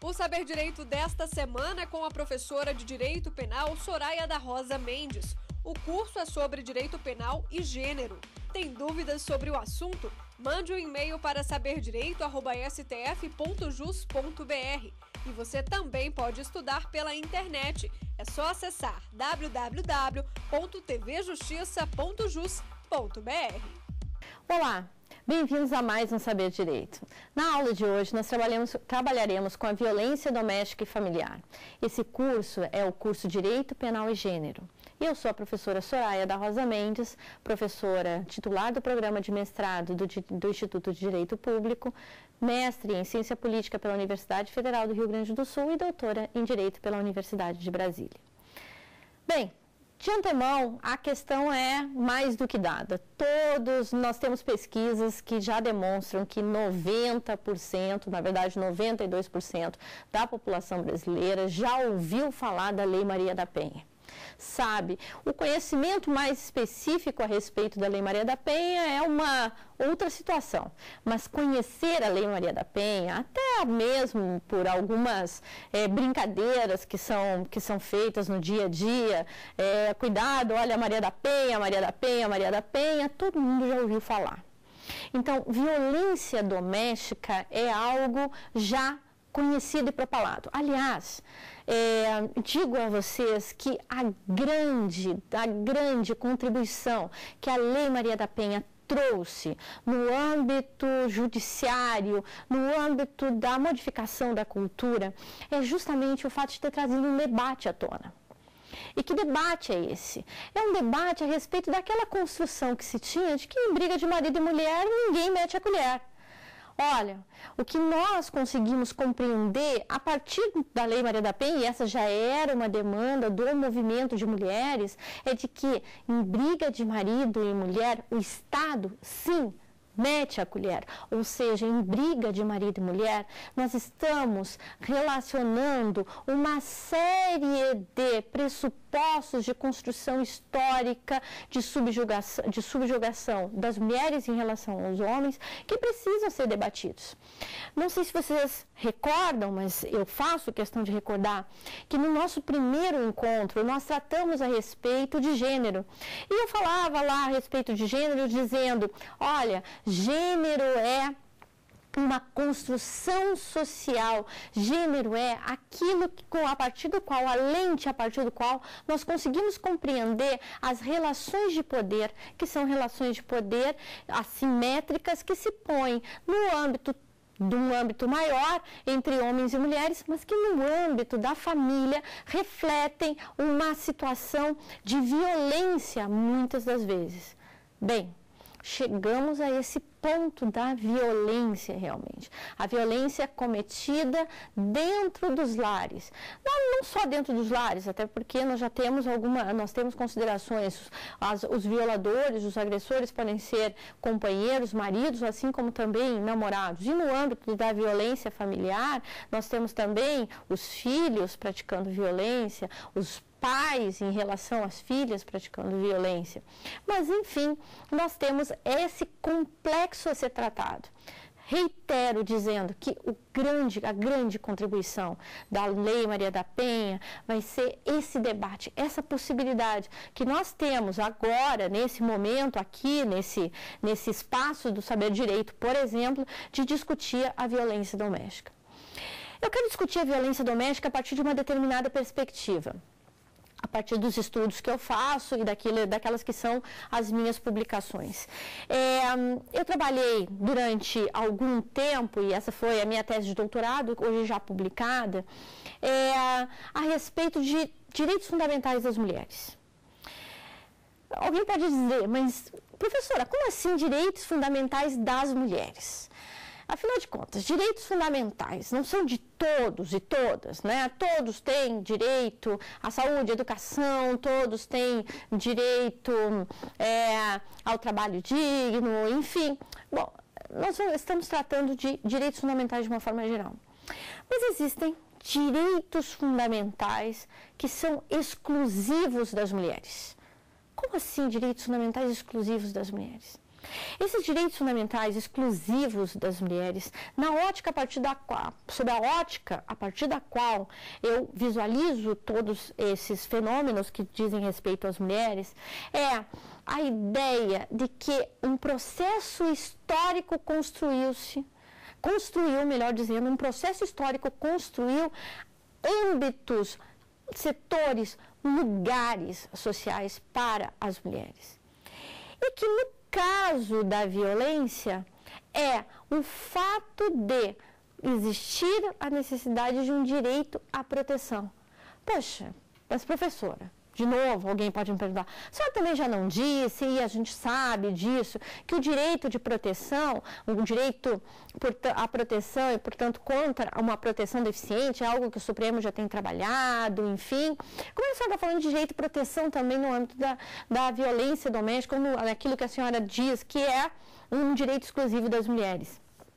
O Saber Direito desta semana é com a professora de Direito Penal, Soraya da Rosa Mendes. O curso é sobre Direito Penal e Gênero. Tem dúvidas sobre o assunto? Mande um e-mail para saberdireito@stf.jus.br. E você também pode estudar pela internet. É só acessar www.tvjustiça.jus.br. Olá! Bem-vindos a mais um Saber Direito. Na aula de hoje, nós trabalharemos com a violência doméstica e familiar. Esse curso é o curso Direito Penal e Gênero. Eu sou a professora Soraya da Rosa Mendes, professora titular do programa de mestrado do Instituto de Direito Público, mestre em Ciência Política pela Universidade Federal do Rio Grande do Sul e doutora em Direito pela Universidade de Brasília. Bem, de antemão, a questão é mais do que dada. Nós temos pesquisas que já demonstram que 90%, na verdade 92% da população brasileira já ouviu falar da Lei Maria da Penha. Sabe, o conhecimento mais específico a respeito da Lei Maria da Penha é uma outra situação, mas conhecer a Lei Maria da Penha, até mesmo por algumas brincadeiras que são feitas no dia a dia, cuidado, olha a Maria da Penha, Maria da Penha, Maria da Penha, todo mundo já ouviu falar. Então, violência doméstica é algo já conhecido e propalado. Aliás, digo a vocês que a grande contribuição que a Lei Maria da Penha trouxe no âmbito judiciário, no âmbito da modificação da cultura, é justamente o fato de ter trazido um debate à tona. E que debate é esse? É um debate a respeito daquela construção que se tinha de que em briga de marido e mulher ninguém mete a colher. Olha, o que nós conseguimos compreender a partir da Lei Maria da Penha, e essa já era uma demanda do movimento de mulheres, é de que em briga de marido e mulher, o Estado, sim, mete a colher. Ou seja, em briga de marido e mulher, nós estamos relacionando uma série de pressupostos de construção histórica, de subjugação das mulheres em relação aos homens, que precisam ser debatidos. Não sei se vocês recordam, mas eu faço questão de recordar, que no nosso primeiro encontro nós tratamos a respeito de gênero. E eu falava lá a respeito de gênero dizendo, olha, gênero é uma construção social, gênero é aquilo a partir do qual, a lente a partir do qual nós conseguimos compreender as relações de poder, que são relações de poder assimétricas que se põem no âmbito de um âmbito maior entre homens e mulheres, mas que no âmbito da família refletem uma situação de violência muitas das vezes. Bem, chegamos a esse ponto da violência realmente. A violência cometida dentro dos lares. Não só dentro dos lares, até porque nós já temos nós temos considerações. Os violadores, os agressores podem ser companheiros, maridos, assim como também namorados. E no âmbito da violência familiar, nós temos também os filhos praticando violência, os pais em relação às filhas praticando violência. Mas, enfim, nós temos esse complexo a ser tratado. Reitero dizendo que a grande contribuição da Lei Maria da Penha vai ser esse debate, essa possibilidade que nós temos agora, nesse momento aqui, nesse espaço do Saber Direito, por exemplo, de discutir a violência doméstica. Eu quero discutir a violência doméstica a partir de uma determinada perspectiva, a partir dos estudos que eu faço e daquelas que são as minhas publicações. Eu trabalhei durante algum tempo, e essa foi a minha tese de doutorado, hoje já publicada, a respeito de direitos fundamentais das mulheres. Alguém pode dizer, mas professora, como assim direitos fundamentais das mulheres? Afinal de contas, direitos fundamentais não são de todos e todas, né? Todos têm direito à saúde, à educação, todos têm direito ao trabalho digno, enfim. Bom, nós estamos tratando de direitos fundamentais de uma forma geral. Mas existem direitos fundamentais que são exclusivos das mulheres. Como assim direitos fundamentais exclusivos das mulheres? Esses direitos fundamentais exclusivos das mulheres, sob a ótica a partir da qual eu visualizo todos esses fenômenos que dizem respeito às mulheres, é a ideia de que um processo histórico construiu, um processo histórico construiu âmbitos, setores, lugares sociais para as mulheres. E que no caso da violência é o fato de existir a necessidade de um direito à proteção. Poxa, mas professora, de novo, alguém pode me perguntar, a senhora também já não disse, e a gente sabe disso, que o direito de proteção, o direito à proteção e, portanto, contra uma proteção deficiente é algo que o Supremo já tem trabalhado, enfim. Como a senhora está falando de direito de proteção também no âmbito da violência doméstica, como aquilo que a senhora diz que é um direito exclusivo das mulheres?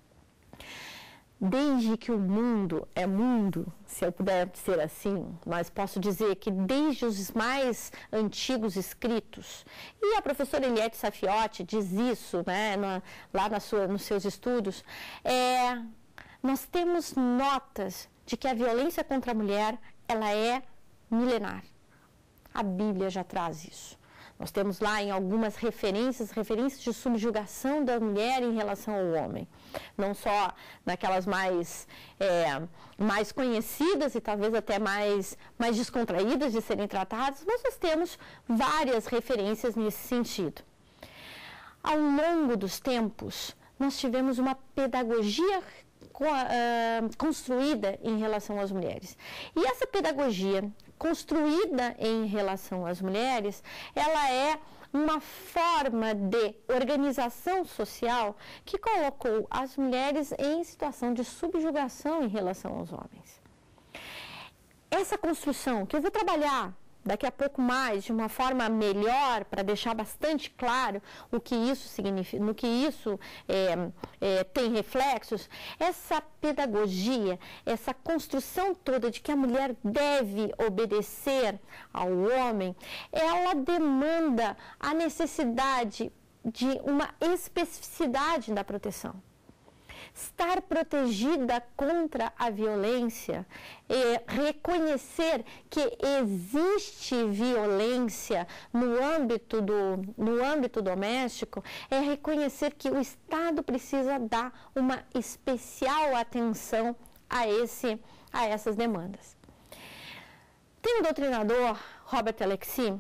Desde que o mundo é mundo, se eu puder dizer assim, mas posso dizer que desde os mais antigos escritos, e a professora Eliette Safiotti diz isso, né, lá nos seus estudos, nós temos notas de que a violência contra a mulher, ela é milenar. A Bíblia já traz isso. Nós temos lá em algumas referências de subjugação da mulher em relação ao homem. Não só naquelas mais conhecidas e talvez até mais descontraídas de serem tratadas, mas nós temos várias referências nesse sentido. Ao longo dos tempos, nós tivemos uma pedagogia construída em relação às mulheres. E essa pedagogia construída em relação às mulheres, ela é uma forma de organização social que colocou as mulheres em situação de subjugação em relação aos homens. Essa construção, que eu vou trabalhar daqui a pouco mais, de uma forma melhor, para deixar bastante claro o que isso significa, no que isso tem reflexos, essa pedagogia, essa construção toda de que a mulher deve obedecer ao homem, ela demanda a necessidade de uma especificidade da proteção. Estar protegida contra a violência, reconhecer que existe violência no âmbito doméstico, é reconhecer que o Estado precisa dar uma especial atenção a essas demandas. Tem um doutrinador, Robert Alexy,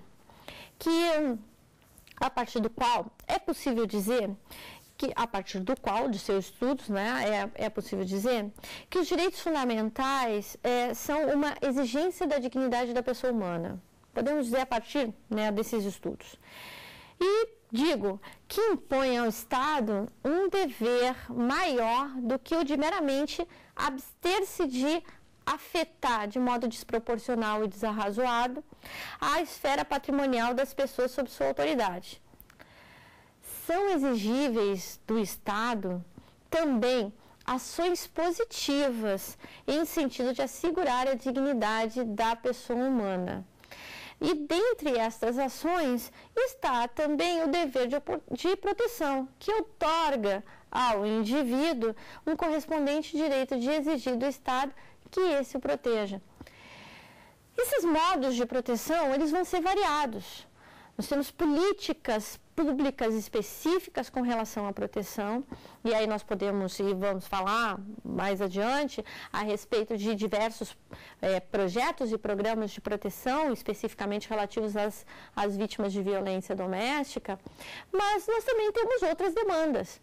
a partir do qual é possível dizer de seus estudos, né, é possível dizer que os direitos fundamentais são uma exigência da dignidade da pessoa humana. Podemos dizer a partir, né, desses estudos. E digo que impõe ao Estado um dever maior do que o de meramente abster-se de afetar de modo desproporcional e desarrazoado a esfera patrimonial das pessoas sob sua autoridade. São exigíveis do Estado também ações positivas em sentido de assegurar a dignidade da pessoa humana. E dentre estas ações está também o dever de proteção, que outorga ao indivíduo um correspondente direito de exigir do Estado que esse o proteja. Esses modos de proteção, eles vão ser variados. Nós temos políticas públicas específicas com relação à proteção, e aí nós podemos e vamos falar mais adiante a respeito de diversos projetos e programas de proteção, especificamente relativos às vítimas de violência doméstica, mas nós também temos outras demandas,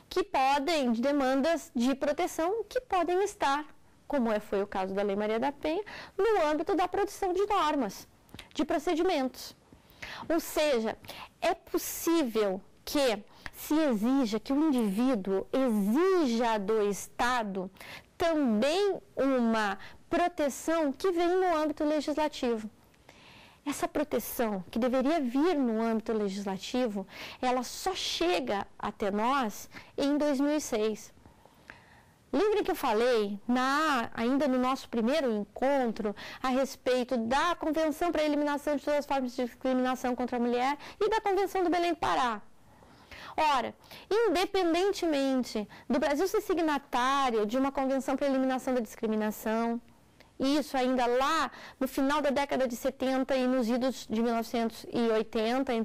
demandas de proteção que podem estar, como foi o caso da Lei Maria da Penha, no âmbito da produção de normas, de procedimentos. Ou seja, é possível que se exija, que o indivíduo exija do Estado também uma proteção que vem no âmbito legislativo. Essa proteção, que deveria vir no âmbito legislativo, ela só chega até nós em 2006. Lembrem que eu falei, ainda no nosso primeiro encontro, a respeito da Convenção para a Eliminação de Todas as Formas de Discriminação contra a Mulher e da Convenção do Belém do Pará. Ora, independentemente do Brasil ser signatário de uma convenção para a eliminação da discriminação, isso ainda lá no final da década de 70 e nos idos de 1980,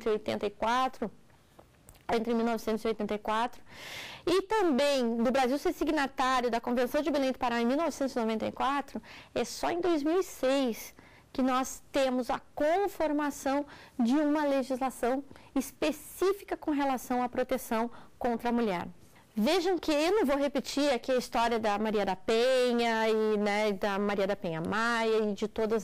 entre 1984, e também do Brasil ser signatário da Convenção de Belém do Pará em 1994, é só em 2006 que nós temos a conformação de uma legislação específica com relação à proteção contra a mulher. Vejam que eu não vou repetir aqui a história da Maria da Penha e da Maria da Penha Maia e de todas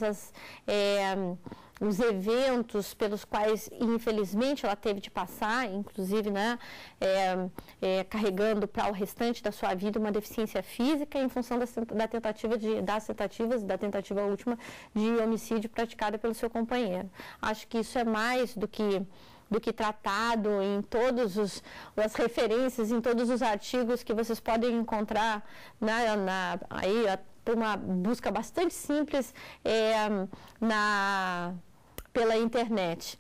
os eventos pelos quais, infelizmente, ela teve de passar, inclusive, carregando para o restante da sua vida uma deficiência física em função da tentativa última de homicídio praticada pelo seu companheiro. Acho que isso é mais do que tratado em todas as referências, em todos os artigos que vocês podem encontrar aí, por uma busca bastante simples pela internet.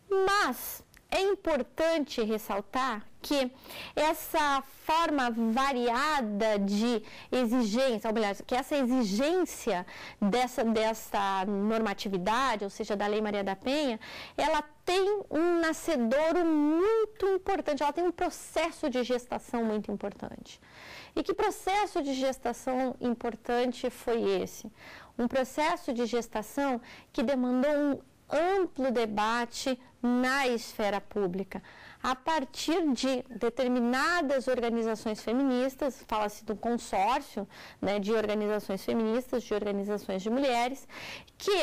Mas é importante ressaltar que essa forma variada de exigência, ou melhor, que essa exigência dessa normatividade, ou seja, da Lei Maria da Penha, ela tem um nascedouro muito importante, ela tem um processo de gestação muito importante. E que processo de gestação importante foi esse? Um processo de gestação que demandou um amplo debate na esfera pública, a partir de determinadas organizações feministas, fala-se do consórcio de organizações feministas, de organizações de mulheres, que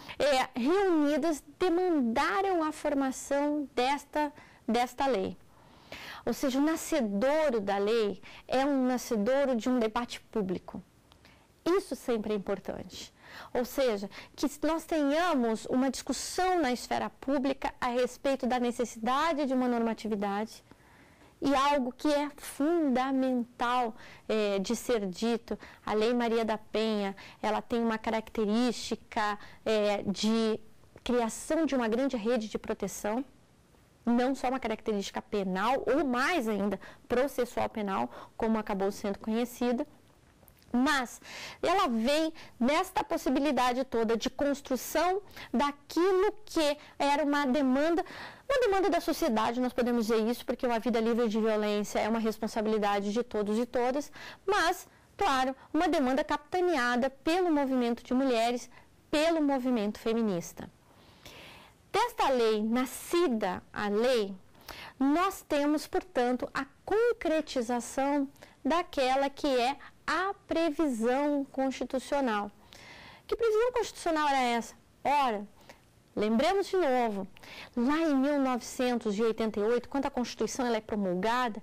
reunidas demandaram a formação desta lei. Ou seja, o nascedouro da lei é um nascedouro de um debate público. Isso sempre é importante. Ou seja, que nós tenhamos uma discussão na esfera pública a respeito da necessidade de uma normatividade e algo que é fundamental de ser dito. A Lei Maria da Penha, ela tem uma característica de criação de uma grande rede de proteção, não só uma característica penal, ou mais ainda, processual penal, como acabou sendo conhecida, mas ela vem nesta possibilidade toda de construção daquilo que era uma demanda da sociedade, nós podemos dizer isso, porque uma vida livre de violência é uma responsabilidade de todos e todas, mas, claro, uma demanda capitaneada pelo movimento de mulheres, pelo movimento feminista. Desta lei, nascida a lei, nós temos, portanto, a concretização daquela que é a previsão constitucional. Que previsão constitucional era essa? Ora, lembremos de novo, lá em 1988, quando a Constituição ela é promulgada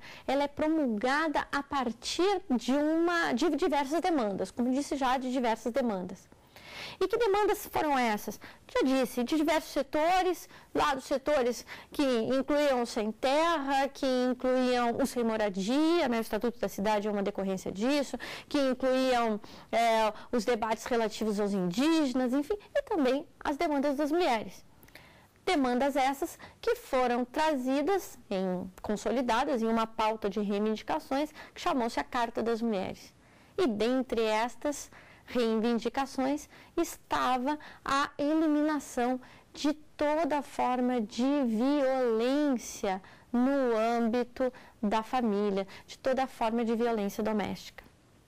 a partir de diversas demandas, como disse já, de diversas demandas. E que demandas foram essas? Já disse, de diversos setores, lá dos setores que incluíam o sem terra, que incluíam o sem moradia, o Estatuto da Cidade é uma decorrência disso, que incluíam os debates relativos aos indígenas, enfim, e também as demandas das mulheres. Demandas essas que foram trazidas, consolidadas em uma pauta de reivindicações que chamou-se a Carta das Mulheres. E dentre estas reivindicações estava a eliminação de toda forma de violência no âmbito da família, de toda forma de violência doméstica.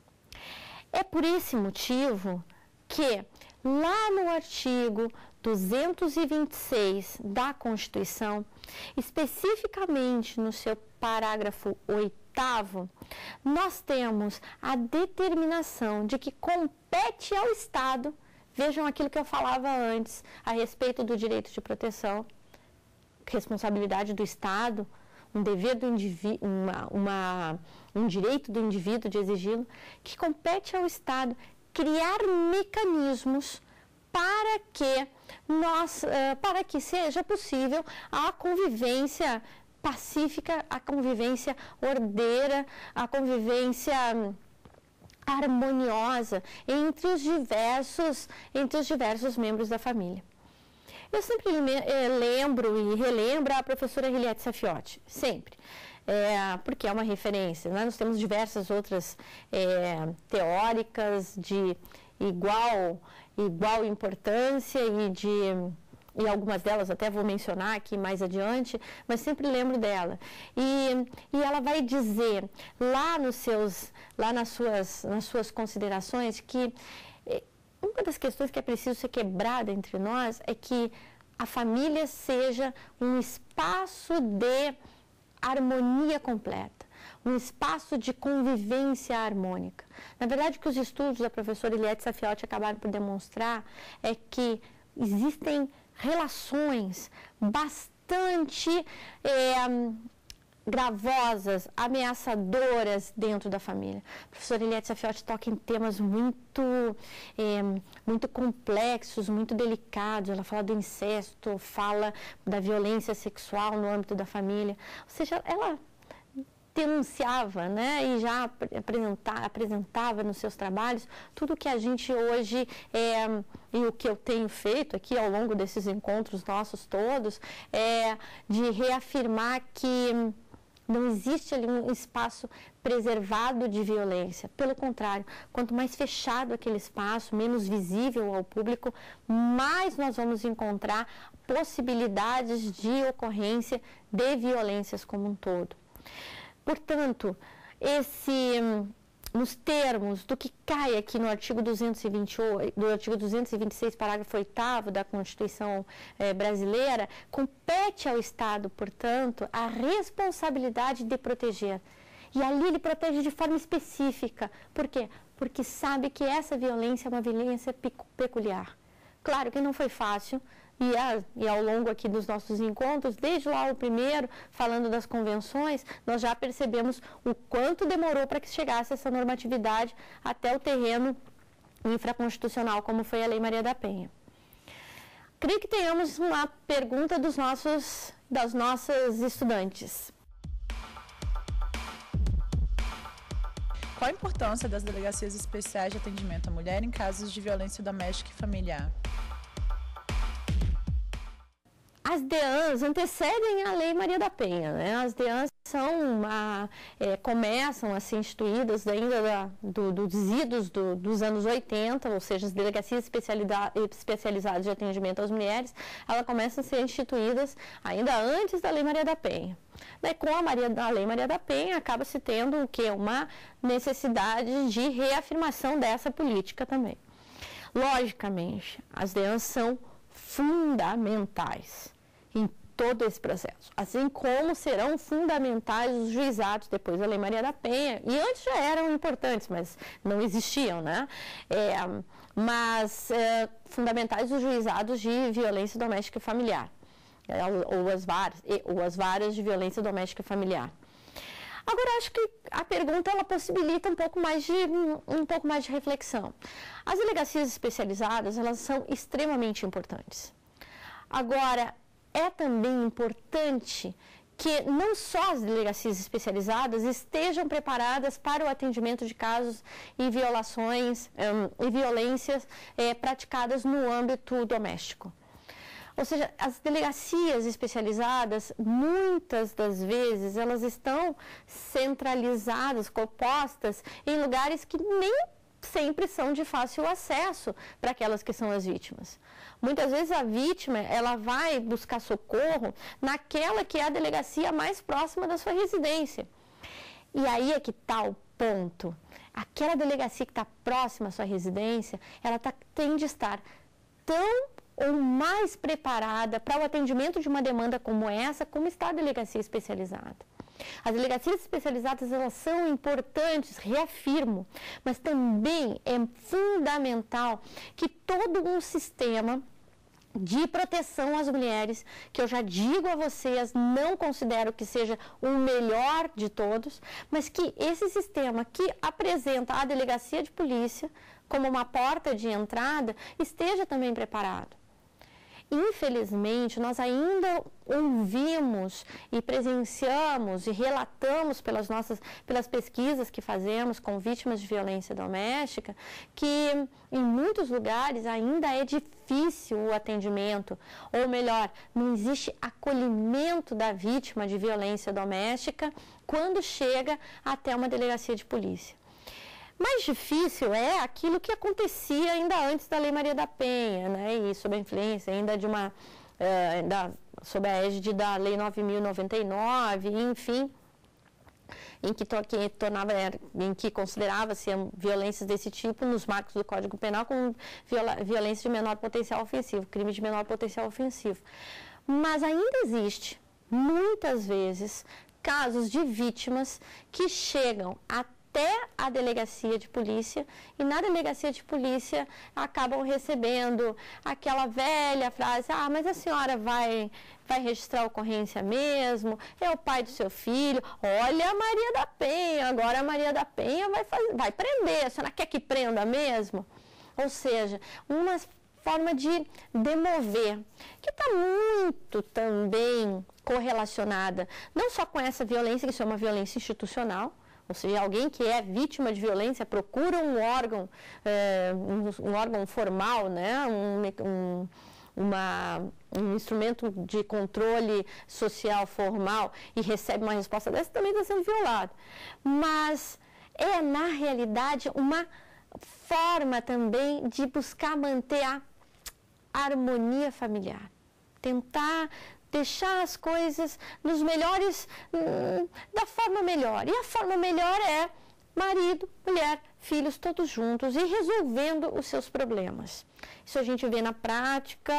É por esse motivo que, lá no artigo 226 da Constituição, especificamente no seu parágrafo 8º, nós temos a determinação de que compete ao Estado, vejam aquilo que eu falava antes a respeito do direito de proteção, responsabilidade do Estado, um dever do indivíduo, um direito do indivíduo de exigi-lo, que compete ao Estado criar mecanismos para que seja possível a convivência pacífica, a convivência ordeira, a convivência harmoniosa entre os diversos membros da família. Eu sempre lembro e relembro a professora Riliette Safiotti, sempre. Porque é uma referência, né? Nós temos diversas outras teóricas de igual importância e algumas delas até vou mencionar aqui mais adiante, mas sempre lembro dela. E ela vai dizer lá nas suas considerações que uma das questões que é preciso ser quebrada entre nós é que a família seja um espaço de harmonia completa, um espaço de convivência harmônica. Na verdade, o que os estudos da professora Riliette Safiotti acabaram por demonstrar é que existem relações bastante gravosas, ameaçadoras dentro da família. A professora Riliette Safiotti toca em temas muito complexos, muito delicados. Ela fala do incesto, fala da violência sexual no âmbito da família. Ou seja, ela denunciava, né, e já apresentava nos seus trabalhos tudo que a gente hoje, e o que eu tenho feito aqui ao longo desses encontros nossos todos, de reafirmar que não existe ali um espaço preservado de violência. Pelo contrário, quanto mais fechado aquele espaço, menos visível ao público, mais nós vamos encontrar possibilidades de ocorrência de violências como um todo. Portanto, nos termos do que cai aqui no artigo 226, parágrafo 8º da Constituição brasileira, compete ao Estado, portanto, a responsabilidade de proteger. E ali ele protege de forma específica. Por quê? Porque sabe que essa violência é uma violência peculiar. Claro que não foi fácil. E ao longo aqui dos nossos encontros, desde lá o primeiro, falando das convenções, nós já percebemos o quanto demorou para que chegasse essa normatividade até o terreno infraconstitucional, como foi a Lei Maria da Penha. Creio que tenhamos uma pergunta das nossas estudantes. Qual a importância das delegacias especiais de atendimento à mulher em casos de violência doméstica e familiar? As DEANs antecedem a Lei Maria da Penha, né? As DEANs começam a ser instituídas ainda dos idos dos anos 80, ou seja, as delegacias especializadas de atendimento às mulheres, elas começam a ser instituídas ainda antes da Lei Maria da Penha. Daí, com a Lei Maria da Penha, acaba se tendo o quê? Uma necessidade de reafirmação dessa política também. Logicamente, as DEANs são fundamentais em todo esse processo, assim como serão fundamentais os juizados depois da Lei Maria da Penha, e antes já eram importantes, mas não existiam, né? Fundamentais os juizados de violência doméstica e familiar, ou as varas de violência doméstica e familiar. Agora, acho que a pergunta ela possibilita um pouco mais de reflexão. As delegacias especializadas, elas são extremamente importantes. Agora, é também importante que não só as delegacias especializadas estejam preparadas para o atendimento de casos e violações e violências praticadas no âmbito doméstico. Ou seja, as delegacias especializadas, muitas das vezes, elas estão centralizadas, compostas em lugares que nem sempre são de fácil acesso para aquelas que são as vítimas. Muitas vezes a vítima, ela vai buscar socorro naquela que é a delegacia mais próxima da sua residência. E aí é que está o ponto. Aquela delegacia que está próxima à sua residência, ela tem de estar tão ou mais preparada para o atendimento de uma demanda como essa, como está a delegacia especializada. As delegacias especializadas, elas são importantes, reafirmo, mas também é fundamental que todo um sistema de proteção às mulheres, que eu já digo a vocês, não considero que seja o melhor de todos, mas que esse sistema que apresenta a delegacia de polícia como uma porta de entrada, esteja também preparado. infelizmente, nós ainda ouvimos e presenciamos e relatamos pelas pesquisas que fazemos com vítimas de violência doméstica, que em muitos lugares ainda é difícil o atendimento, ou melhor, não existe acolhimento da vítima de violência doméstica quando chega até uma delegacia de polícia. Mais difícil é aquilo que acontecia ainda antes da Lei Maria da Penha, né? E sob a influência ainda de uma, sob a égide da Lei 9.099, enfim, em que considerava-se violências desse tipo nos marcos do Código Penal como violência de menor potencial ofensivo, crime de menor potencial ofensivo. Mas ainda existe, muitas vezes, casos de vítimas que chegam até a delegacia de polícia e na delegacia de polícia acabam recebendo aquela velha frase: ah, mas a senhora vai registrar a ocorrência mesmo? É o pai do seu filho? Olha a Maria da Penha, agora a Maria da Penha vai prender, a senhora quer que prenda mesmo? Ou seja, uma forma de demover, que está muito também correlacionada, não só com essa violência, que isso é uma violência institucional, ou seja, alguém que é vítima de violência procura um órgão formal, né? Um instrumento de controle social formal e recebe uma resposta dessa, também está sendo violado. Mas é, na realidade, uma forma também de buscar manter a harmonia familiar, tentar deixar as coisas nos melhores, da forma melhor. E a forma melhor é marido, mulher, filhos, todos juntos e resolvendo os seus problemas. Isso a gente vê na prática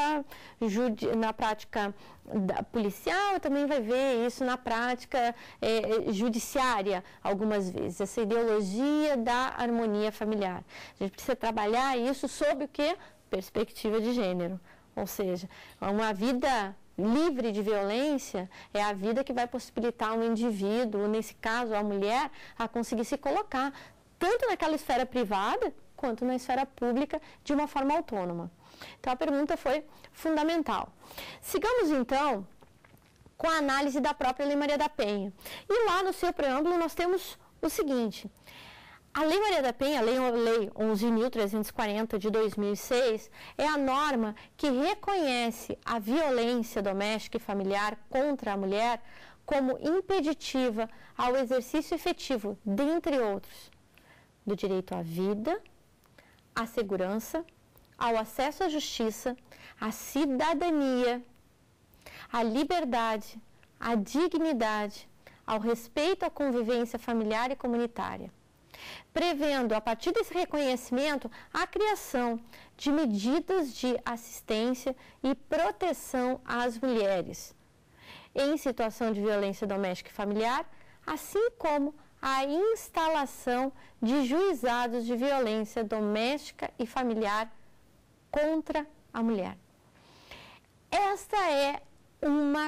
policial, também vai ver isso na prática judiciária algumas vezes, essa ideologia da harmonia familiar. A gente precisa trabalhar isso sob o quê? Perspectiva de gênero. Ou seja, uma vida livre de violência é a vida que vai possibilitar um indivíduo, nesse caso a mulher, a conseguir se colocar tanto naquela esfera privada quanto na esfera pública de uma forma autônoma. Então a pergunta foi fundamental. Sigamos então com a análise da própria Lei Maria da Penha. E lá no seu preâmbulo nós temos o seguinte: a Lei Maria da Penha, a Lei 11.340 de 2006, é a norma que reconhece a violência doméstica e familiar contra a mulher como impeditiva ao exercício efetivo, dentre outros, do direito à vida, à segurança, ao acesso à justiça, à cidadania, à liberdade, à dignidade, ao respeito à convivência familiar e comunitária, prevendo, a partir desse reconhecimento, a criação de medidas de assistência e proteção às mulheres em situação de violência doméstica e familiar, assim como a instalação de juizados de violência doméstica e familiar contra a mulher. Esta é uma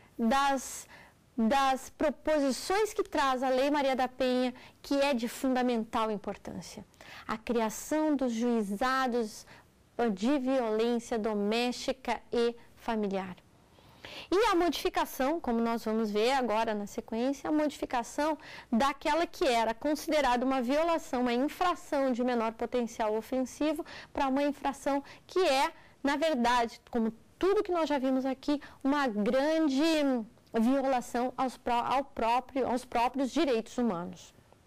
das proposições que traz a Lei Maria da Penha, que é de fundamental importância. A criação dos juizados de violência doméstica e familiar. E a modificação, como nós vamos ver agora na sequência, a modificação daquela que era considerada uma violação, uma infração de menor potencial ofensivo, para uma infração que é, na verdade, como tudo que nós já vimos aqui, uma grande violação aos próprios direitos humanos.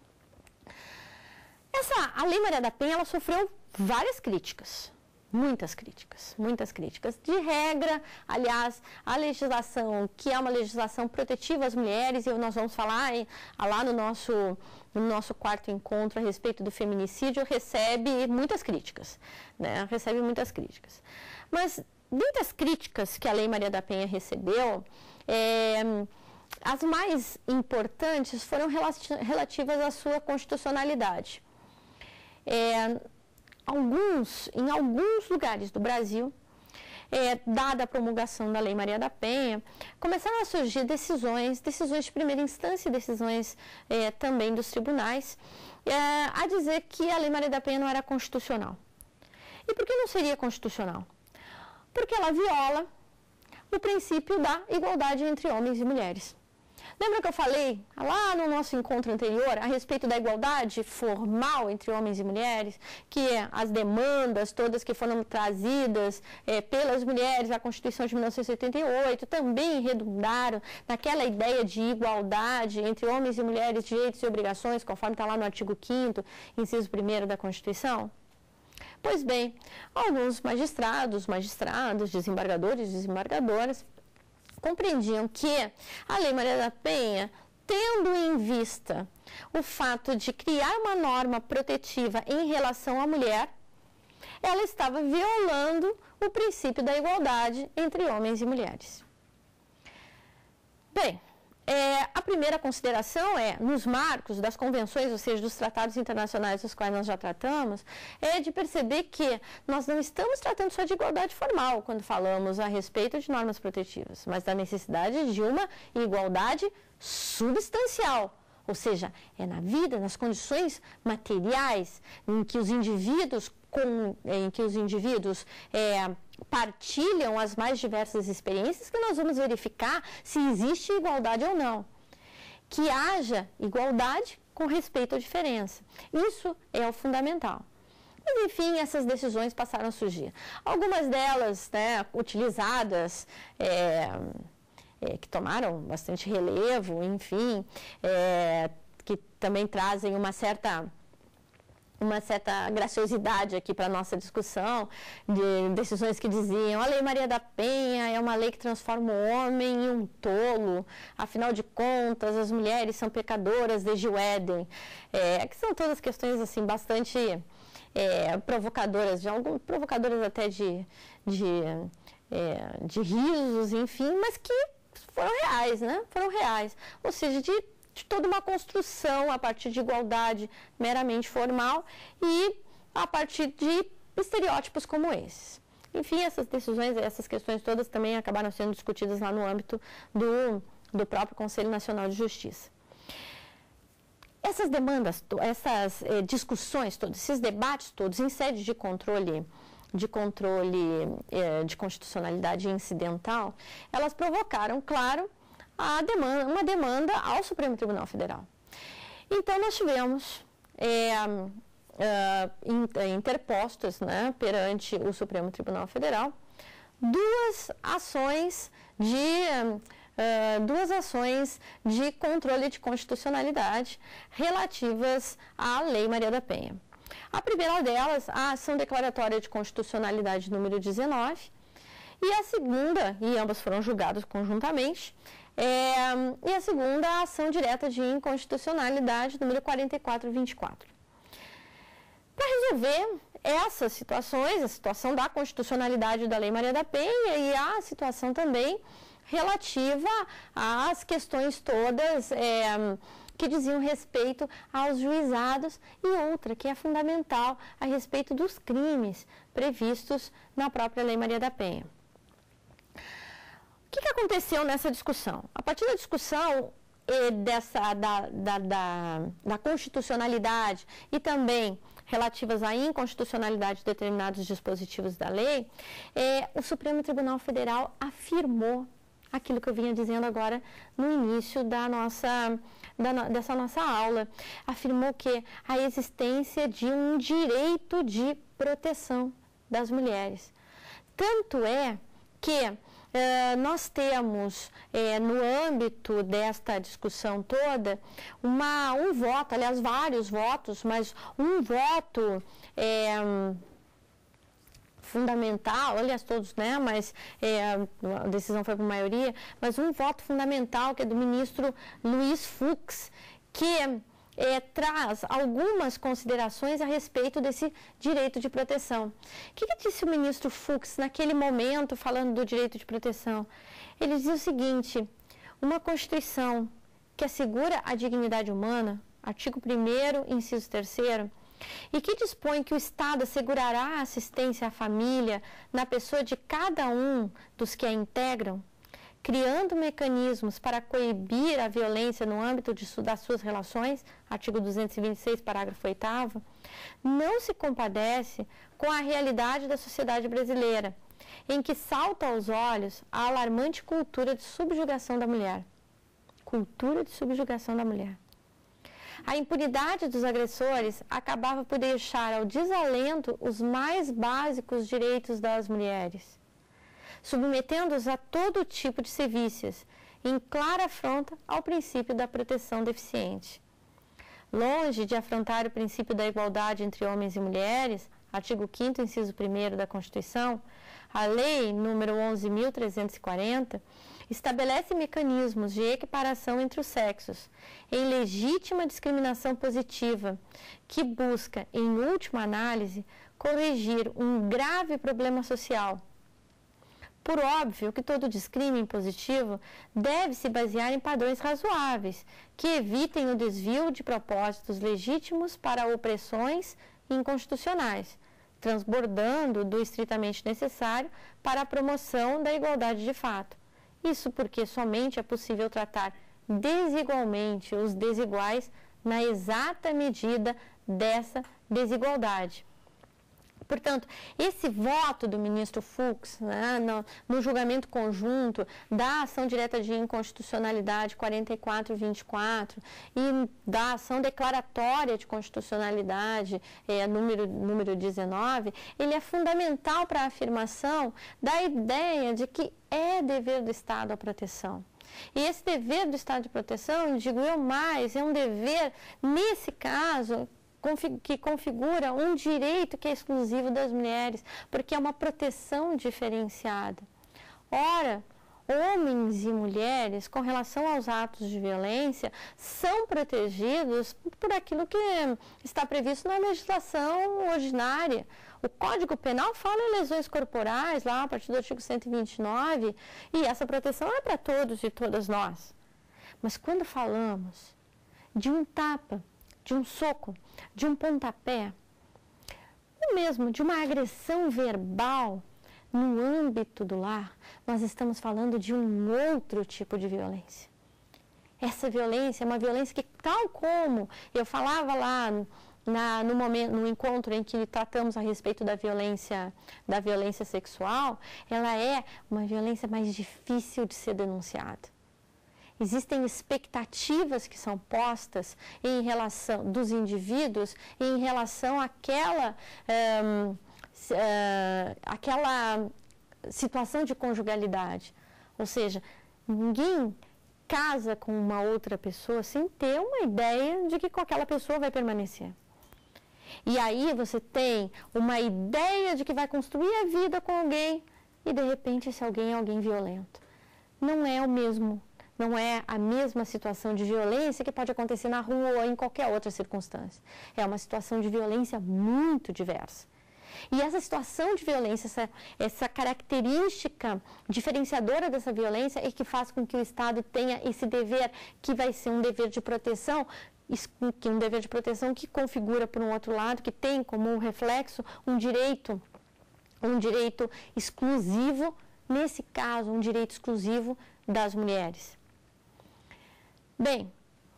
A Lei Maria da Penha, ela sofreu várias críticas, muitas críticas. De regra, aliás, a legislação, que é uma legislação protetiva às mulheres, e nós vamos falar lá no nosso quarto encontro a respeito do feminicídio, recebe muitas críticas, né? Mas, dentre as críticas que a Lei Maria da Penha recebeu, as mais importantes foram relativas à sua constitucionalidade. Em alguns lugares do Brasil, dada a promulgação da Lei Maria da Penha, começaram a surgir decisões de primeira instância e decisões também dos tribunais, a dizer que a Lei Maria da Penha não era constitucional. E por que não seria constitucional? Porque ela viola o princípio da igualdade entre homens e mulheres. Lembra que eu falei lá no nosso encontro anterior a respeito da igualdade formal entre homens e mulheres, que as demandas todas que foram trazidas pelas mulheres à Constituição de 1988 também redundaram naquela ideia de igualdade entre homens e mulheres, direitos e obrigações, conforme está lá no artigo 5º, inciso 1º da Constituição? Pois bem, alguns magistrados, desembargadores, desembargadoras, compreendiam que a Lei Maria da Penha, tendo em vista o fato de criar uma norma protetiva em relação à mulher, ela estava violando o princípio da igualdade entre homens e mulheres. Bem, a primeira consideração nos marcos das convenções, ou seja, dos tratados internacionais dos quais nós já tratamos, é de perceber que nós não estamos tratando só de igualdade formal quando falamos a respeito de normas protetivas, mas da necessidade de uma igualdade substancial, ou seja, é na vida, nas condições materiais em que os indivíduos partilham as mais diversas experiências que nós vamos verificar se existe igualdade ou não. Que haja igualdade com respeito à diferença. Isso é o fundamental. Mas, enfim, essas decisões passaram a surgir. Algumas delas, utilizadas, que tomaram bastante relevo, enfim, que também trazem uma certa graciosidade aqui para a nossa discussão, de decisões que diziam a Lei Maria da Penha é uma lei que transforma o homem em um tolo, afinal de contas, as mulheres são pecadoras desde o Éden, que são todas questões assim, bastante provocadoras até de risos, enfim, mas que foram reais, Foram reais, ou seja, de toda uma construção a partir de igualdade meramente formal e a partir de estereótipos como esses. Enfim, essas decisões, essas questões todas também acabaram sendo discutidas lá no âmbito do próprio Conselho Nacional de Justiça. Essas demandas, essas discussões todas, esses debates todos em sede de controle de constitucionalidade incidental, elas provocaram, claro, uma demanda ao Supremo Tribunal Federal. Então, nós tivemos interpostas perante o Supremo Tribunal Federal duas ações de controle de constitucionalidade relativas à Lei Maria da Penha. A primeira delas, a ação declaratória de constitucionalidade número 19, e a segunda, e ambas foram julgadas conjuntamente, e a segunda, a ação direta de inconstitucionalidade número 4424. Para resolver essas situações, a situação da constitucionalidade da Lei Maria da Penha e a situação também relativa às questões todas que diziam respeito aos juizados e outra que é fundamental a respeito dos crimes previstos na própria Lei Maria da Penha. O que aconteceu nessa discussão? A partir da discussão da constitucionalidade e também relativas à inconstitucionalidade de determinados dispositivos da lei, o Supremo Tribunal Federal afirmou aquilo que eu vinha dizendo agora no início dessa nossa aula. Afirmou que a existência de um direito de proteção das mulheres. Tanto é que nós temos, no âmbito desta discussão toda, um voto, aliás, vários votos, mas um voto fundamental, aliás, todos, mas a decisão foi por maioria, mas um voto fundamental que é do ministro Luiz Fux, que traz algumas considerações a respeito desse direito de proteção. O que disse o ministro Fux naquele momento, falando do direito de proteção? Ele dizia o seguinte: uma Constituição que assegura a dignidade humana, artigo 1º, inciso 3º, e que dispõe que o Estado assegurará a assistência à família na pessoa de cada um dos que a integram, criando mecanismos para coibir a violência no âmbito das suas relações, artigo 226, parágrafo 8º, não se compadece com a realidade da sociedade brasileira, em que salta aos olhos a alarmante cultura de subjugação da mulher. Cultura de subjugação da mulher. A impunidade dos agressores acabava por deixar ao desalento os mais básicos direitos das mulheres, submetendo-os a todo tipo de sevícias, em clara afronta ao princípio da proteção deficiente. Longe de afrontar o princípio da igualdade entre homens e mulheres, artigo 5º, inciso 1º da Constituição, a Lei número 11.340 estabelece mecanismos de equiparação entre os sexos, em legítima discriminação positiva, que busca, em última análise, corrigir um grave problema social. Por óbvio que todo discrime positivo deve se basear em padrões razoáveis, que evitem o desvio de propósitos legítimos para opressões inconstitucionais, transbordando do estritamente necessário para a promoção da igualdade de fato. Isso porque somente é possível tratar desigualmente os desiguais na exata medida dessa desigualdade. Portanto, esse voto do ministro Fux, né, no julgamento conjunto da ação direta de inconstitucionalidade 4424 e da ação declaratória de constitucionalidade número 19, ele é fundamental para a afirmação da ideia de que é dever do Estado a proteção. E esse dever do Estado de proteção, digo eu mais, é um dever, nesse caso, que configura um direito que é exclusivo das mulheres, porque é uma proteção diferenciada. Ora, homens e mulheres, com relação aos atos de violência, são protegidos por aquilo que está previsto na legislação ordinária. O Código Penal fala em lesões corporais, lá a partir do artigo 129, e essa proteção é para todos e todas nós. Mas quando falamos de um tapa, de um soco, de um pontapé, ou mesmo de uma agressão verbal no âmbito do lar, nós estamos falando de um outro tipo de violência. Essa violência é uma violência que, tal como eu falava lá no encontro em que tratamos a respeito da violência sexual, ela é uma violência mais difícil de ser denunciada. Existem expectativas que são postas em relação dos indivíduos em relação àquela situação de conjugalidade. Ou seja, ninguém casa com uma outra pessoa sem ter uma ideia de que com aquela pessoa vai permanecer. E aí você tem uma ideia de que vai construir a vida com alguém e, de repente, esse alguém é alguém violento. Não é a mesma situação de violência que pode acontecer na rua ou em qualquer outra circunstância. É uma situação de violência muito diversa. E essa situação de violência, essa característica diferenciadora dessa violência é que faz com que o Estado tenha esse dever, que vai ser um dever de proteção, que configura, por um outro lado, que tem como reflexo um direito exclusivo, nesse caso, um direito exclusivo das mulheres. Bem,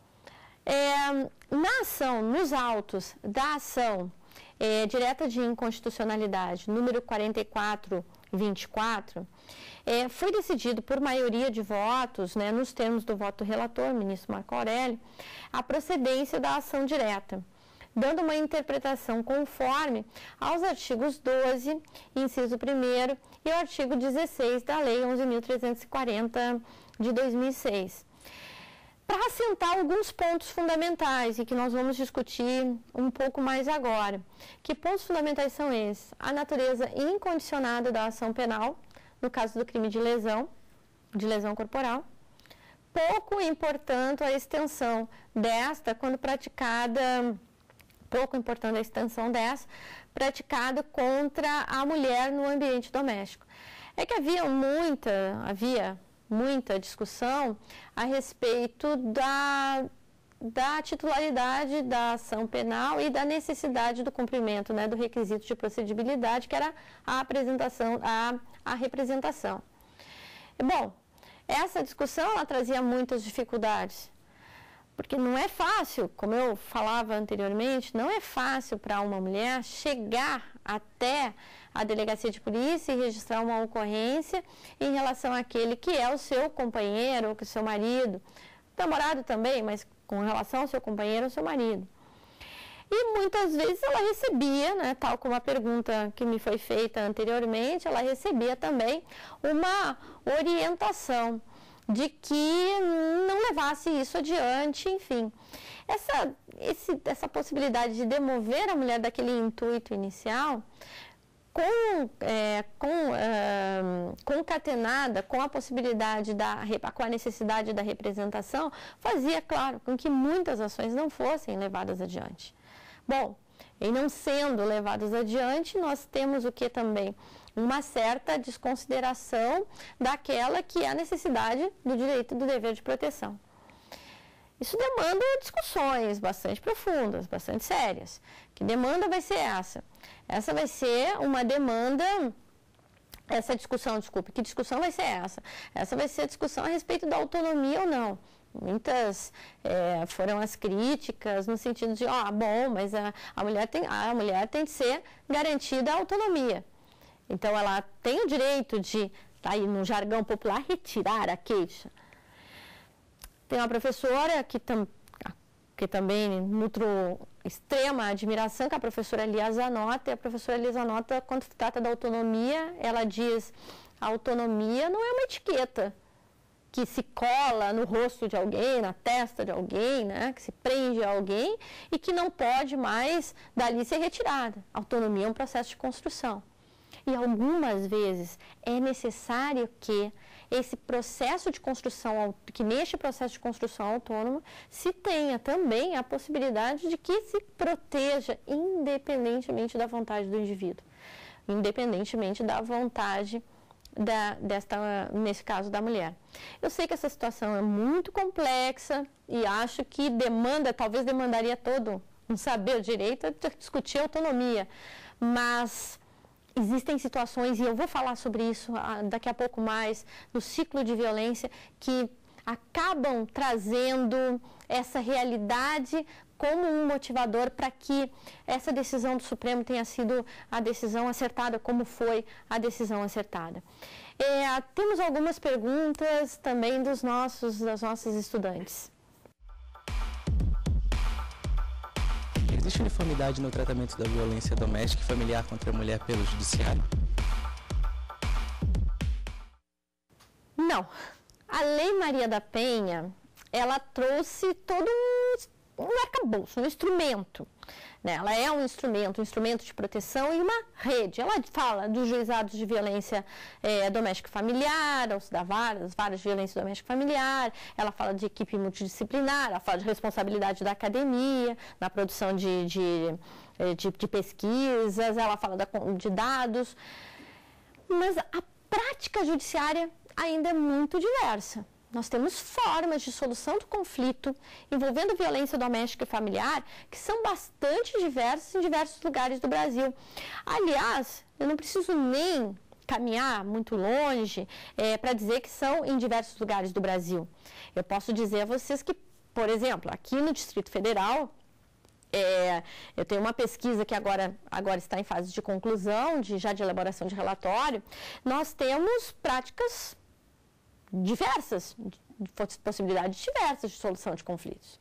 nos autos da ação direta de inconstitucionalidade, número 4424, foi decidido por maioria de votos, nos termos do voto do relator, ministro Marco Aurélio, a procedência da ação direta, dando uma interpretação conforme aos artigos 12, inciso 1º, e o artigo 16 da Lei 11.340 de 2006. Para assentar alguns pontos fundamentais e que nós vamos discutir um pouco mais agora. Que pontos fundamentais são esses? A natureza incondicionada da ação penal, no caso do crime de lesão corporal. Pouco importante a extensão desta quando praticada, praticada contra a mulher no ambiente doméstico. É que havia muita discussão a respeito da titularidade da ação penal e da necessidade do cumprimento, do requisito de procedibilidade, que era a representação. Bom, essa discussão ela trazia muitas dificuldades, Porque não é fácil, como eu falava anteriormente, não é fácil para uma mulher chegar até a delegacia de polícia e registrar uma ocorrência em relação àquele que é o seu companheiro ou que o seu marido, namorado também, mas com relação ao seu companheiro ou seu marido. E muitas vezes ela recebia, né, tal como a pergunta que me foi feita anteriormente, ela recebia também uma orientação de que não levasse isso adiante, enfim. Essa possibilidade de demover a mulher daquele intuito inicial, concatenada com a possibilidade com a necessidade da representação, fazia, claro, com que muitas ações não fossem levadas adiante. Bom, em não sendo levadas adiante, nós temos o que também? Uma certa desconsideração daquela que é a necessidade do direito e do dever de proteção. Isso demanda discussões bastante profundas, bastante sérias. Que demanda vai ser essa? Essa vai ser uma demanda, que discussão vai ser essa? Essa vai ser a discussão a respeito da autonomia ou não. Muitas foram as críticas no sentido de, bom, mas a mulher tem de ser garantida a autonomia. Então, ela tem o direito de, aí no jargão popular, retirar a queixa. Tem uma professora que também nutro extrema admiração, que é a professora Lia Zanotta. E a professora Lia Zanotta, quando se trata da autonomia, ela diz: a autonomia não é uma etiqueta que se cola no rosto de alguém, na testa de alguém, né, que se prende a alguém e que não pode mais dali ser retirada. A autonomia é um processo de construção. E algumas vezes é necessário que esse processo de construção, que neste processo de construção autônoma, se tenha também a possibilidade de que se proteja independentemente da vontade do indivíduo, independentemente da vontade nesse caso da mulher. Eu sei que essa situação é muito complexa e acho que talvez demandaria todo um saber direito de discutir autonomia, mas existem situações, e eu vou falar sobre isso daqui a pouco mais, no ciclo de violência, que acabam trazendo essa realidade como um motivador para que essa decisão do Supremo tenha sido a decisão acertada, como foi a decisão acertada. Temos algumas perguntas também das nossas estudantes. Existe uniformidade no tratamento da violência doméstica e familiar contra a mulher pelo judiciário? Não. A Lei Maria da Penha, ela trouxe todo um arcabouço, um instrumento. Né? Ela é um instrumento de proteção e uma rede. Ela fala dos juizados de violência doméstica e familiar, das várias de violência doméstica e familiar, ela fala de equipe multidisciplinar, ela fala de responsabilidade da academia, na produção de pesquisas, ela fala de dados, mas a prática judiciária ainda é muito diversa. Nós temos formas de solução do conflito envolvendo violência doméstica e familiar que são bastante diversas em diversos lugares do Brasil. Aliás, eu não preciso nem caminhar muito longe para dizer que são em diversos lugares do Brasil. Eu posso dizer a vocês que, por exemplo, aqui no Distrito Federal, eu tenho uma pesquisa que agora está em fase de conclusão, já de elaboração de relatório. Nós temos práticas diversas, possibilidades diversas de solução de conflitos.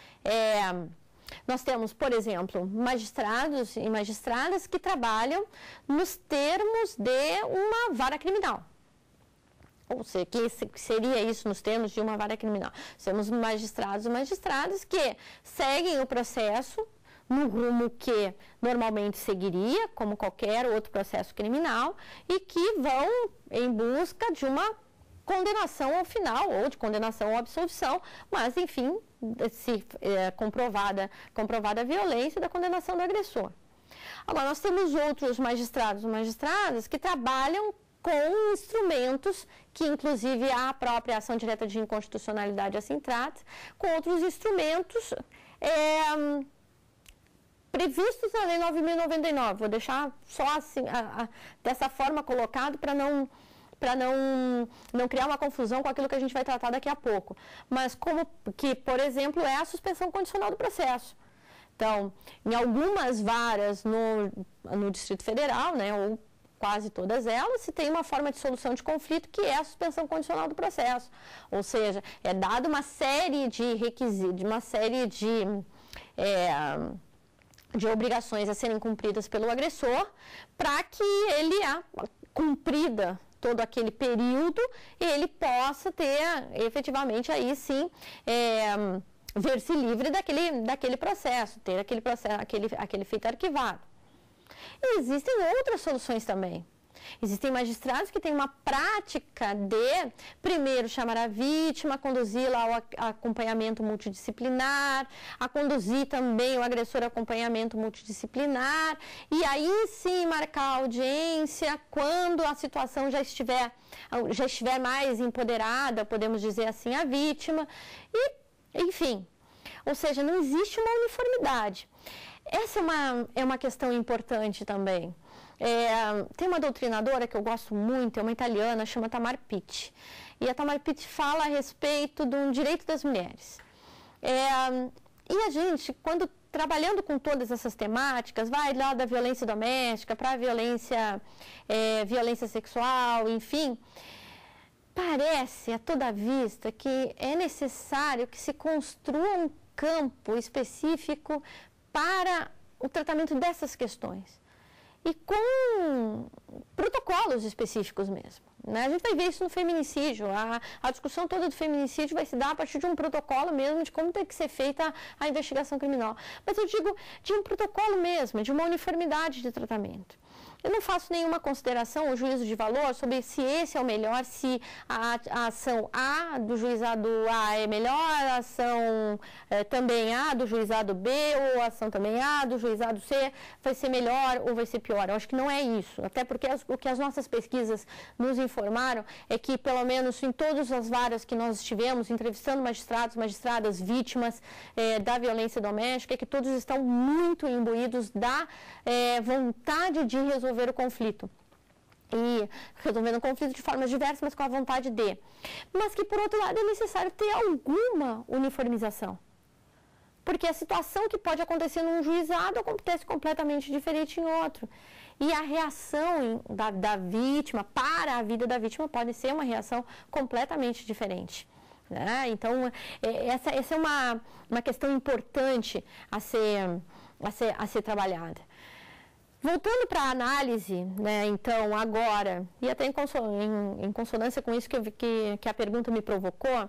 Nós temos, por exemplo, magistrados e magistradas que trabalham nos termos de uma vara criminal. Ou seja, que seria isso nos termos de uma vara criminal? Temos magistrados e magistradas que seguem o processo no rumo que normalmente seguiria, como qualquer outro processo criminal, e que vão em busca de uma condenação ao final, ou de condenação ou absolvição, mas, enfim, se comprovada a violência, da condenação do agressor. Agora, nós temos outros magistrados e magistradas que trabalham com instrumentos que, inclusive, a própria ação direta de inconstitucionalidade assim trata, com outros instrumentos previstos na Lei 9.099. Vou deixar só assim, dessa forma colocado, para para não criar uma confusão com aquilo que a gente vai tratar daqui a pouco. Mas como que, por exemplo, é a suspensão condicional do processo. Então, em algumas varas no Distrito Federal, né, ou quase todas elas, se tem uma forma de solução de conflito que é a suspensão condicional do processo. Ou seja, é dada uma série de requisitos, uma série de obrigações a serem cumpridas pelo agressor para que ele, cumprida todo aquele período, ele possa ter efetivamente aí sim ver-se livre daquele processo, ter aquele feito arquivado. E existem outras soluções também. Existem magistrados que têm uma prática de, primeiro, chamar a vítima, conduzir-la ao acompanhamento multidisciplinar, a conduzir também o agressor ao acompanhamento multidisciplinar, e aí sim marcar a audiência quando a situação já estiver mais empoderada, podemos dizer assim, a vítima, e, enfim, ou seja, não existe uma uniformidade. Essa é uma questão importante também. Tem uma doutrinadora que eu gosto muito, é uma italiana, chama Tamar Pitti. E a Tamar Pitti fala a respeito do direito das mulheres. E a gente, quando trabalhando com todas essas temáticas, vai lá da violência doméstica para a violência sexual, enfim, parece a toda vista que é necessário que se construa um campo específico para o tratamento dessas questões. E com protocolos específicos mesmo. Né? A gente vai ver isso no feminicídio. A discussão toda do feminicídio vai se dar a partir de um protocolo mesmo de como tem que ser feita a investigação criminal. Mas eu digo de um protocolo mesmo, de uma uniformidade de tratamento. Eu não faço nenhuma consideração ou juízo de valor sobre se esse é o melhor, se a ação A do juizado A é melhor, a ação também A do juizado B, ou a ação também A do juizado C vai ser melhor ou vai ser pior. Eu acho que não é isso, até porque o que as nossas pesquisas nos informaram é que, pelo menos em todas as varas que nós estivemos entrevistando magistrados, magistradas, vítimas da violência doméstica, é que todos estão muito imbuídos da vontade de resolver o conflito. E resolvendo o conflito de formas diversas, mas com a vontade de. Mas que, por outro lado, é necessário ter alguma uniformização. Porque a situação que pode acontecer num juizado acontece completamente diferente em outro. E a reação da vítima para a vida da vítima pode ser uma reação completamente diferente. Né? Então, essa é uma questão importante a ser trabalhada. Voltando para a análise, né, então, agora, e até em consonância com isso que a pergunta me provocou,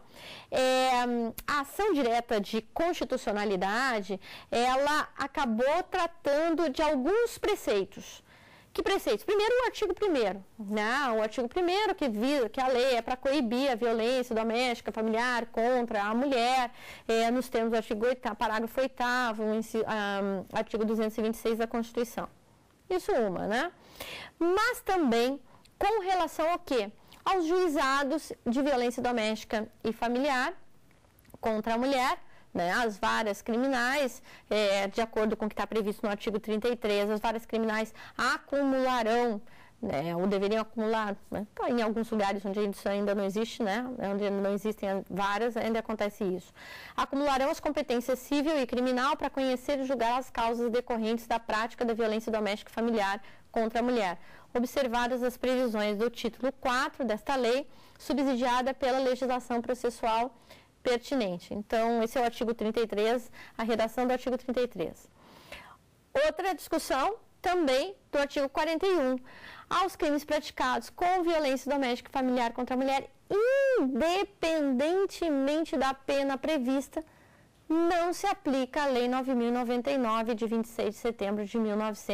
a ação direta de constitucionalidade, ela acabou tratando de alguns preceitos. Que preceitos? Primeiro, o artigo 1º. Né? O artigo 1º que a lei é para coibir a violência doméstica, familiar contra a mulher, nos termos do artigo 8º, parágrafo 8º, artigo 226 da Constituição. Isso né? Mas também com relação ao quê? Aos juizados de violência doméstica e familiar contra a mulher, né? As varas criminais, de acordo com o que está previsto no artigo 33, as varas criminais acumularão, né, ou deveriam acumular, né? Então, em alguns lugares onde isso ainda não existe, né, onde não existem varas, ainda acontece isso. Acumularão as competências civil e criminal para conhecer e julgar as causas decorrentes da prática da violência doméstica e familiar contra a mulher, observadas as previsões do título 4 desta lei, subsidiada pela legislação processual pertinente. Então, esse é o artigo 33, a redação do artigo 33. Outra discussão também do artigo 41, aos crimes praticados com violência doméstica e familiar contra a mulher, independentemente da pena prevista, não se aplica a Lei 9.099, de 26 de setembro de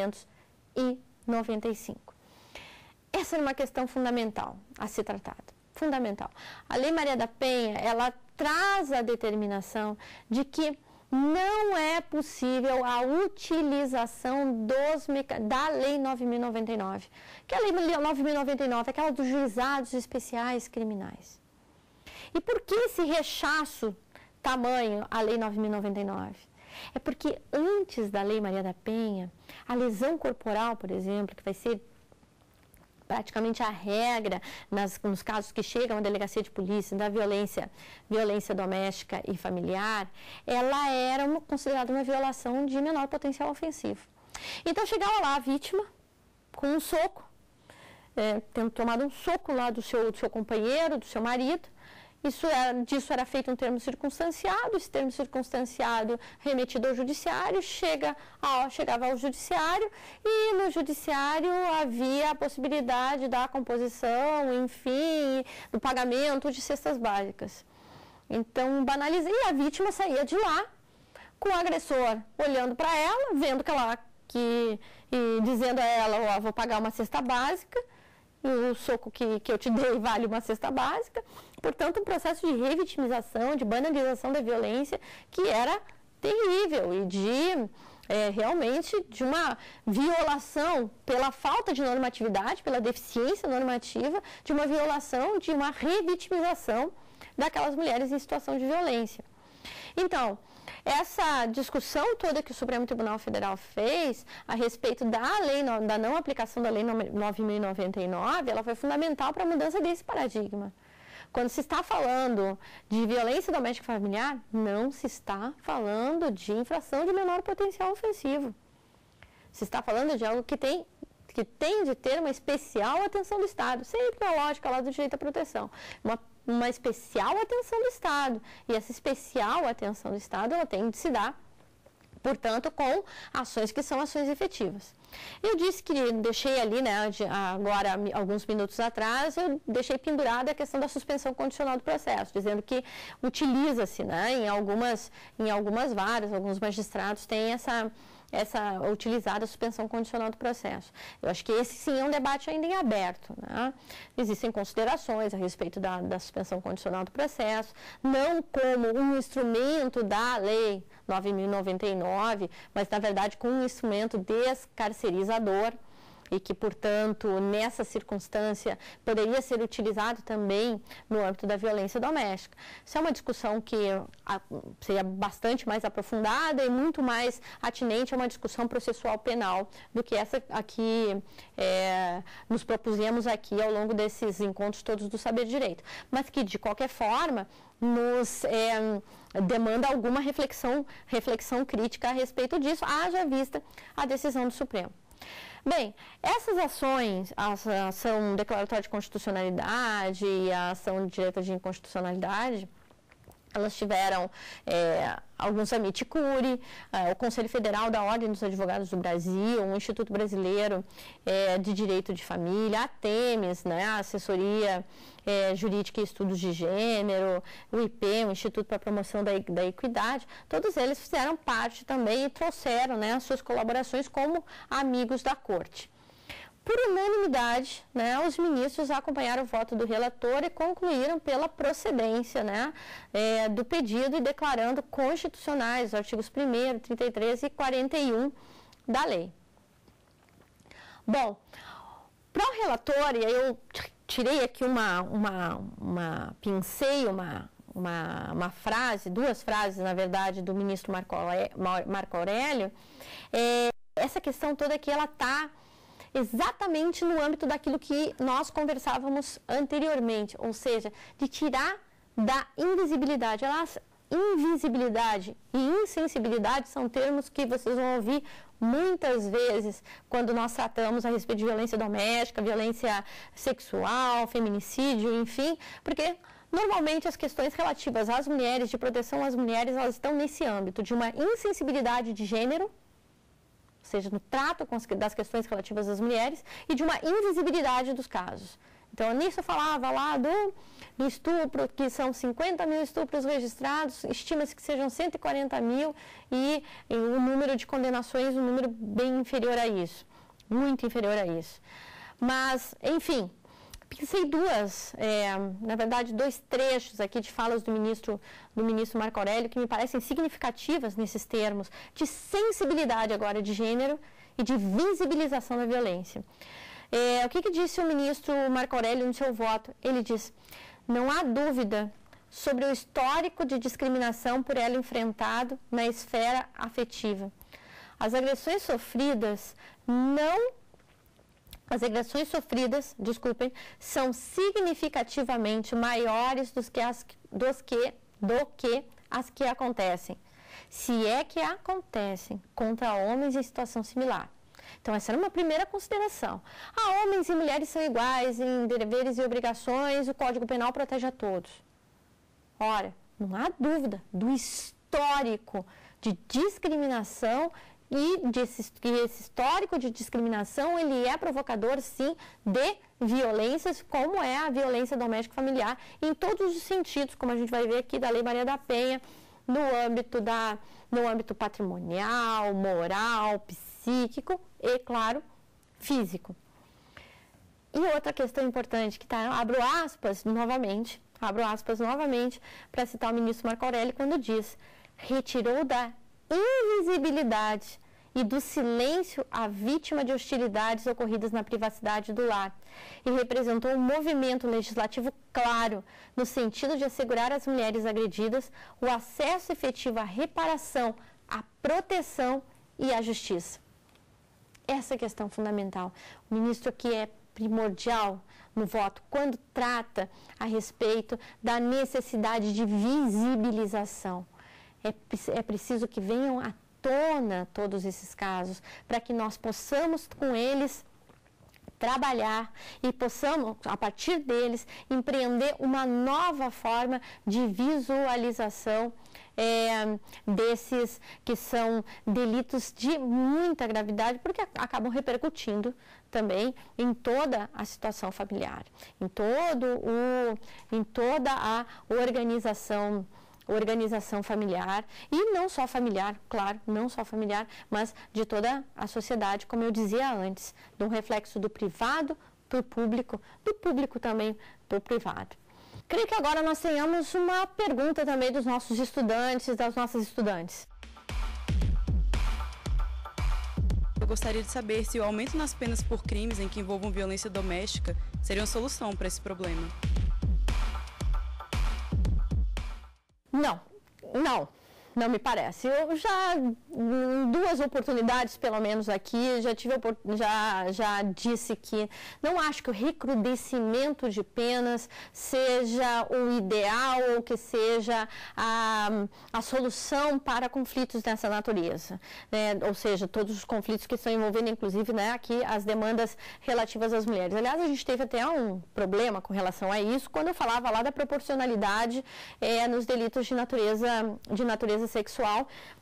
1995. Essa é uma questão fundamental a ser tratada. Fundamental. A Lei Maria da Penha, ela traz a determinação de que não é possível a utilização da Lei 9.099. Que a Lei 9.099 é aquela dos juizados especiais criminais. E por que esse rechaço tamanho à Lei 9.099? É porque antes da Lei Maria da Penha, a lesão corporal, por exemplo, que vai ser praticamente a regra nos casos que chegam à delegacia de polícia da violência doméstica e familiar, ela era considerada uma violação de menor potencial ofensivo. Então chegava lá a vítima com um soco, tendo tomado um soco lá do seu companheiro, do seu marido. Disso era feito um termo circunstanciado, esse termo circunstanciado remetido ao judiciário, chegava ao judiciário e no judiciário havia a possibilidade da composição, enfim, do pagamento de cestas básicas. Então, banalizei, e a vítima saía de lá com o agressor olhando para ela, vendo e dizendo a ela, vou pagar uma cesta básica, e o soco que eu te dei vale uma cesta básica. Portanto, um processo de revitimização, de banalização da violência que era terrível e realmente de uma violação pela falta de normatividade, pela deficiência normativa, de uma violação, de uma revitimização daquelas mulheres em situação de violência. Então, essa discussão toda que o Supremo Tribunal Federal fez a respeito da não aplicação da Lei 9.099, ela foi fundamental para a mudança desse paradigma. Quando se está falando de violência doméstica e familiar, não se está falando de infração de menor potencial ofensivo. Se está falando de algo que tem de ter uma especial atenção do Estado, sempre na lógica lá do direito à proteção. Uma especial atenção do Estado. E essa especial atenção do Estado, ela tem de se dar, portanto, com ações que são ações efetivas. Eu disse que deixei ali, agora, alguns minutos atrás, eu deixei pendurada a questão da suspensão condicional do processo, dizendo que utiliza-se, em algumas varas, alguns magistrados têm utilizada a suspensão condicional do processo. Eu acho que esse sim é um debate ainda em aberto. Existem considerações a respeito da suspensão condicional do processo, não como um instrumento da Lei 9.099, mas na verdade como um instrumento descarcerizador e que, portanto, nessa circunstância poderia ser utilizado também no âmbito da violência doméstica. Isso é uma discussão que seria bastante mais aprofundada e muito mais atinente a uma discussão processual penal do que essa aqui nos propusemos aqui ao longo desses encontros todos do Saber Direito, mas que, de qualquer forma, nos demanda alguma reflexão crítica a respeito disso, haja vista a decisão do Supremo. Bem, essas ações, a ação declaratória de constitucionalidade e a ação direta de inconstitucionalidade, elas tiveram alguns amici curiae, o Conselho Federal da Ordem dos Advogados do Brasil, o Instituto Brasileiro de Direito de Família, a Temes, a Assessoria Jurídica e Estudos de Gênero, o IP, o Instituto para a Promoção da Equidade, todos eles fizeram parte também e trouxeram as suas colaborações como amigos da Corte. Por unanimidade, os ministros acompanharam o voto do relator e concluíram pela procedência do pedido e declarando constitucionais os artigos 1º, 33 e 41 da lei. Bom, para o relator, e aí eu tirei aqui pincei uma frase, duas frases, na verdade, do ministro Marco Aurélio, essa questão toda que ela está exatamente no âmbito daquilo que nós conversávamos anteriormente, ou seja, de tirar da invisibilidade. Invisibilidade e insensibilidade são termos que vocês vão ouvir muitas vezes quando nós tratamos a respeito de violência doméstica, violência sexual, feminicídio, enfim, porque normalmente as questões relativas às mulheres, de proteção às mulheres, elas estão nesse âmbito de uma insensibilidade de gênero, ou seja, no trato das questões relativas às mulheres, e de uma invisibilidade dos casos. Então, nisso eu falava lá do estupro, que são 50 mil estupros registrados, estima-se que sejam 140 mil, e o número de condenações, um número bem inferior a isso, muito inferior a isso. Mas, enfim, pensei na verdade, dois trechos aqui de falas do ministro Marco Aurélio que me parecem significativas nesses termos de sensibilidade agora de gênero e de visibilização da violência. O que disse o ministro Marco Aurélio no seu voto? Ele diz: não há dúvida sobre o histórico de discriminação por ela enfrentado na esfera afetiva. As agressões sofridas não as agressões sofridas, são significativamente maiores do que as que acontecem, se é que acontecem contra homens em situação similar. Então, essa era uma primeira consideração. Homens e mulheres são iguais em deveres e obrigações, o Código Penal protege a todos. Ora, não há dúvida do histórico de discriminação e esse histórico de discriminação, ele é provocador, sim, de violências, como é a violência doméstica familiar, em todos os sentidos, como a gente vai ver aqui da Lei Maria da Penha, no âmbito patrimonial, moral, psíquico e, claro, físico. E outra questão importante, que está, abro aspas novamente, para citar o ministro Marco Aurélio, quando diz: retirou da invisibilidade e do silêncio a vítima de hostilidades ocorridas na privacidade do lar e representou um movimento legislativo claro no sentido de assegurar às mulheres agredidas o acesso efetivo à reparação, à proteção e à justiça. Essa é a questão fundamental. O ministro aqui é primordial no voto quando trata a respeito da necessidade de visibilização. É preciso que venham à tona todos esses casos, para que nós possamos com eles trabalhar e possamos, a partir deles, empreender uma nova forma de visualização desses que são delitos de muita gravidade, porque acabam repercutindo também em toda a situação familiar, em toda a organização familiar, e não só familiar, claro, não só familiar, mas de toda a sociedade, como eu dizia antes, de um reflexo do privado para o público, do público também para o privado. Creio que agora nós tenhamos uma pergunta também dos nossos estudantes, das nossas estudantes. Eu gostaria de saber se o aumento nas penas por crimes em que envolvam violência doméstica seria uma solução para esse problema. Não me parece. Eu já, em 2 oportunidades, pelo menos aqui, já disse que não acho que o recrudescimento de penas seja o ideal ou que seja a solução para conflitos dessa natureza, né? Ou seja, todos os conflitos que estão envolvendo, inclusive, né, aqui as demandas relativas às mulheres. Aliás, a gente teve até um problema com relação a isso quando eu falava lá da proporcionalidade nos delitos de natureza sexual,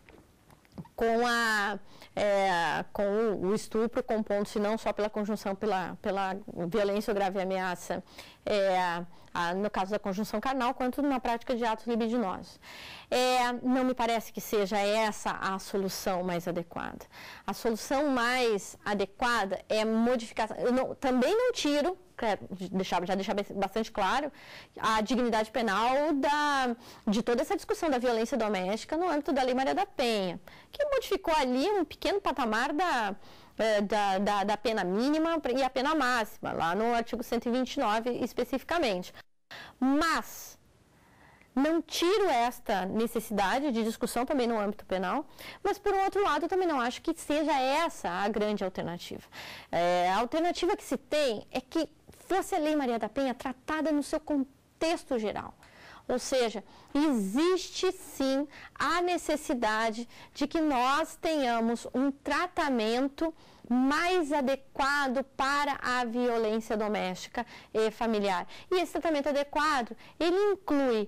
com o estupro, compondo-se não só pela conjunção, pela violência ou grave ameaça, no caso da conjunção carnal, quanto na prática de atos libidinosos. Não me parece que seja essa a solução mais adequada. A solução mais adequada é modificação. Também não tiro, já deixar bastante claro, a dignidade penal de toda essa discussão da violência doméstica no âmbito da Lei Maria da Penha, que modificou ali um pequeno patamar da pena mínima e a pena máxima, lá no artigo 129 especificamente. Mas não tiro esta necessidade de discussão também no âmbito penal, mas, por outro lado, eu também não acho que seja essa a grande alternativa. A alternativa que se tem é que fosse a Lei Maria da Penha tratada no seu contexto geral. Ou seja, existe sim a necessidade de que nós tenhamos um tratamento mais adequado para a violência doméstica e familiar. E esse tratamento adequado, ele inclui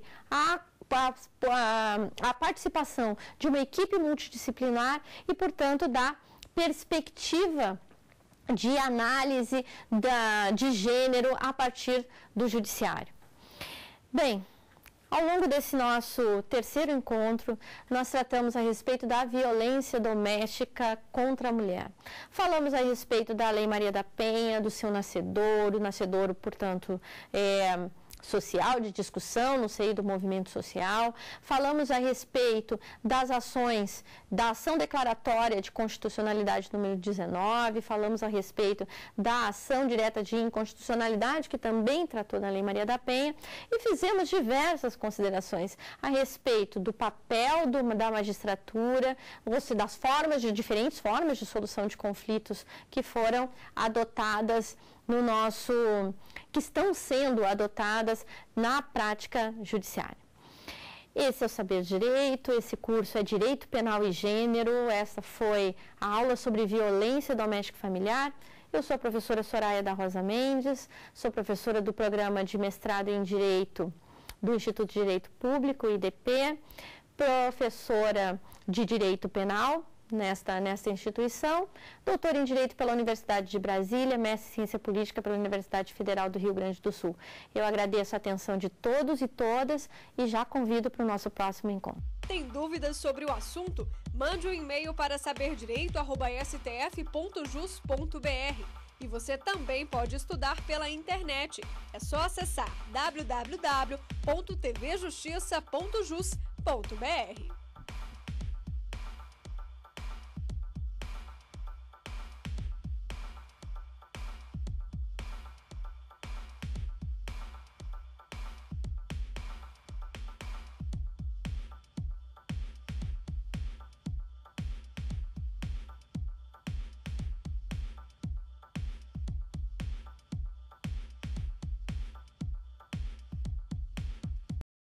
a participação de uma equipe multidisciplinar e, portanto, da perspectiva de análise de gênero a partir do judiciário. Bem, ao longo desse nosso terceiro encontro, nós tratamos a respeito da violência doméstica contra a mulher. Falamos a respeito da Lei Maria da Penha, do seu nascedouro, portanto, social, de discussão no seio do movimento social. Falamos a respeito das ações, da ação declaratória de constitucionalidade número 19, falamos a respeito da ação direta de inconstitucionalidade, que também tratou na Lei Maria da Penha, e fizemos diversas considerações a respeito do papel da magistratura, das diferentes formas de solução de conflitos que foram adotadas que estão sendo adotadas na prática judiciária. Esse é o Saber Direito, esse curso é Direito Penal e Gênero, essa foi a aula sobre violência doméstica e familiar. Eu sou a professora Soraya da Rosa Mendes, sou professora do programa de mestrado em Direito do Instituto de Direito Público, IDP, professora de Direito Penal nesta instituição, doutora em Direito pela Universidade de Brasília, mestre em Ciência Política pela Universidade Federal do Rio Grande do Sul. Eu agradeço a atenção de todos e todas e já convido para o nosso próximo encontro. Tem dúvidas sobre o assunto? Mande um e-mail para saberdireito@stf.jus.br. E você também pode estudar pela internet. É só acessar www.tvjustiça.jus.br.